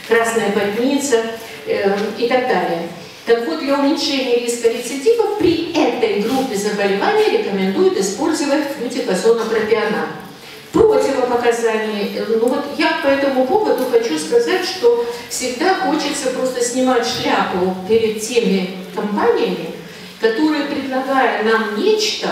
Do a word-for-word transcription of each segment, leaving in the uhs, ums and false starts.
красная больница э, и так далее. Так вот, для уменьшения риска рецидивов при этой группе заболеваний рекомендуют использовать флутикозонопропионат. Противопоказания. Ну вот я по этому поводу хочу сказать, что всегда хочется просто снимать шляпу перед теми компаниями, которые, предлагая нам нечто,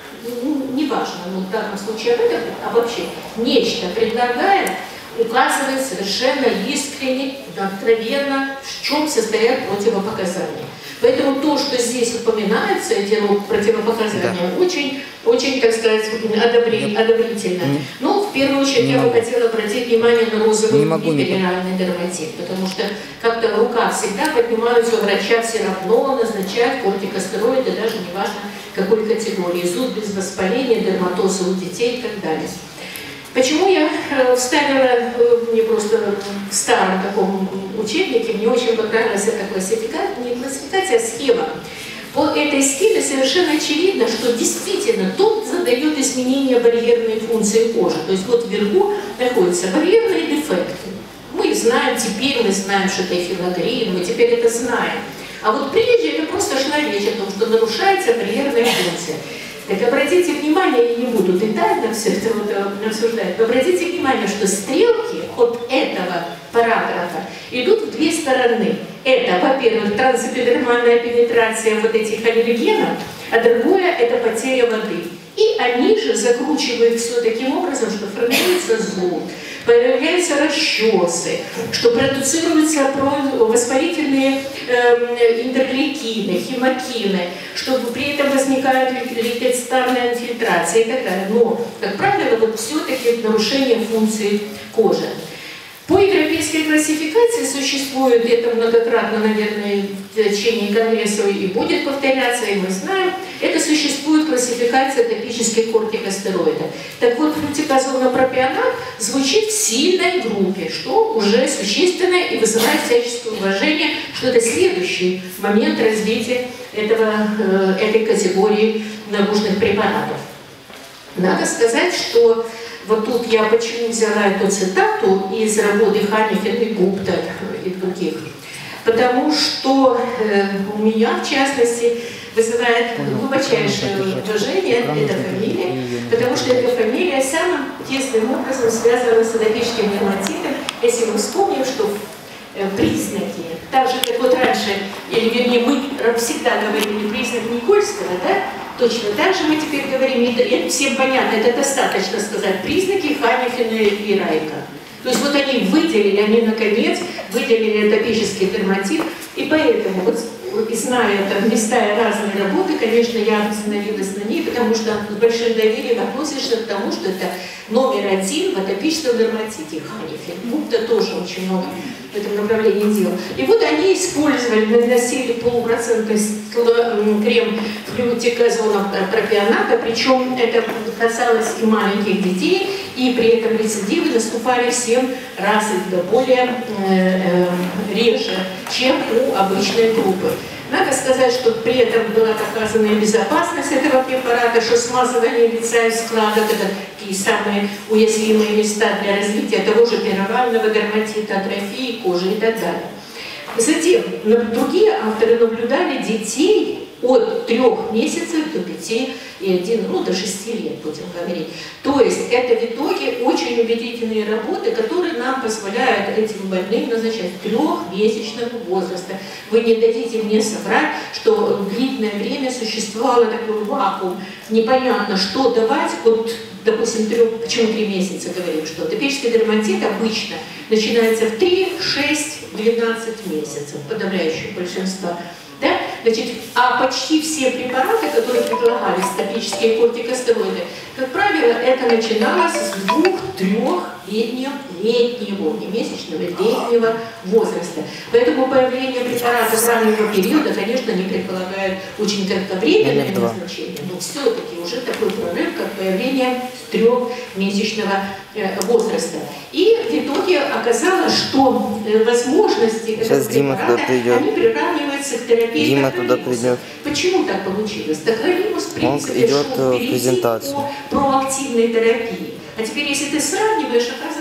ну, неважно, ну, в данном случае об этом, а вообще нечто предлагая, указывает совершенно искренне, откровенно, в чем состоят противопоказания. Поэтому то, что здесь упоминается, эти противопоказания, да. очень, очень, так сказать, одобри, одобрительно. Не, Но в первую очередь я бы хотела обратить внимание на розовый билиральный дерматит, потому что как-то в руках всегда поднимаются у врача все равно назначать кортикостероиды, даже не важно какой категории, зуд без воспаления, дерматозы у детей и так далее. Почему я вставила, мне просто в старом таком учебнике, мне очень понравилась эта классификация, не классификация, а схема. По этой схеме совершенно очевидно, что действительно тут задает изменение барьерной функции кожи. То есть вот вверху находятся барьерные дефекты. Мы знаем, теперь мы знаем, что это эфилогрин, мы теперь это знаем. А вот прежде это просто шла речь о том, что нарушается барьерная функция. Так обратите внимание, я не буду детально все это вот обсуждать, но обратите внимание, что стрелки от этого параграфа идут в две стороны. Это, во-первых, трансэпидермальная пенетрация вот этих аллергенов, а другое – это потеря воды. И они же закручивают все таким образом, что формируется зуд, появляются расчесы, что продуцируются воспалительные э, интерлейкины, хемокины, что при этом возникает липидстарная инфильтрация и так далее. Но, как правило, вот все-таки нарушение функции кожи. По европейской классификации существует, это многократно, наверное, в течение конгресса и будет повторяться, и мы знаем, это существует классификация топических кортикостероидов. Так вот, флутикозонопропионат звучит в сильной группе, что уже существенно и вызывает всяческое уважение, что это следующий момент развития этого, этой категории наружных препаратов. Надо сказать, что вот тут я почему взяла эту цитату из работы Ханифен и Гупта и других. Потому что э, у меня, в частности, вызывает глубочайшее уважение эта фамилия, потому что эта фамилия самым тесным образом связана с атопическим дерматитом. Если мы вспомним, что э, признаки, так же, как вот раньше, или вернее, мы всегда говорили признак Никольского, да? Точно так же мы теперь говорим, это всем понятно, это достаточно сказать признаки Ханифена и Райка. То есть вот они выделили, они наконец выделили атопический дерматит, и поэтому, вот, зная это, листая разные работы, конечно, я остановилась на ней, потому что с большим доверием относишься к тому, что это номер один в атопическом дерматите Ханифен. Гупта тоже очень много в этом направлении делал. И вот они использовали, наносили полупроцентный крем флутикозонопропионата, причем это касалось и маленьких детей, и при этом рецидивы наступали в семь раз и до более э, э, реже, чем у обычной группы. Надо сказать, что при этом была доказана безопасность этого препарата, что смазывание лица и складок – это такие самые уязвимые места для развития того же перорального дерматита, атрофии кожи и так далее. Затем другие авторы наблюдали детей от трех месяцев до пяти и один, ну, до шести лет, будем говорить. То есть это в итоге очень убедительные работы, которые нам позволяют этим больным назначать трехмесячного возраста. Вы не дадите мне соврать, что длительное время существовало такой вакуум, непонятно, что давать, вот, допустим, трех, почему три месяца говорим, что атопический дерматит обычно начинается в три, шесть, двенадцать месяцев, подавляющее большинство. Да? Значит, а почти все препараты, которые предлагались, топические кортикостероиды, как правило, это начиналось с двух-трехлетнего, летнего, не месячного, летнего возраста. Поэтому появление препаратов раннего периода, конечно, не предполагает очень кратковременное назначение, но все-таки уже такой прорыв, как появление трехмесячного возраста. И в итоге оказалось, что возможности этого препарата, они приравниваются к терапии. Дима туда придет. Почему так получилось? Тахролимус, в принципе, идет шел в презентацию по проактивной терапии. А теперь, если ты сравниваешь, оказывается,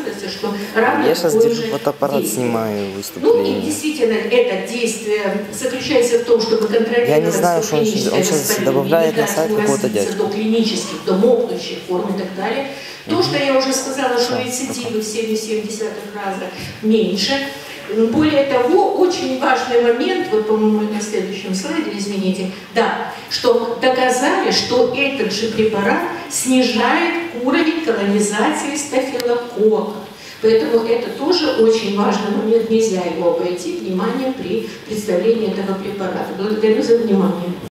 кажется, что рано Я сейчас держу же фотоаппарат, действие. снимаю Ну выступление. и действительно это действие заключается в том, чтобы контролировать Я не знаю, что он сейчас, он сейчас добавляет на сайт какого-то дядьку. до клинических, до мокнущих форм и так далее. То, что я уже сказала, что рецидивы в семь целых семь десятых раза меньше. Более того, очень важный момент, вот, по-моему, на следующем слайде, извините, да, что доказали, что этот же препарат снижает уровень колонизации стафилококка. Поэтому это тоже очень важный момент, нельзя его обойти внимание при представлении этого препарата. Благодарю за внимание.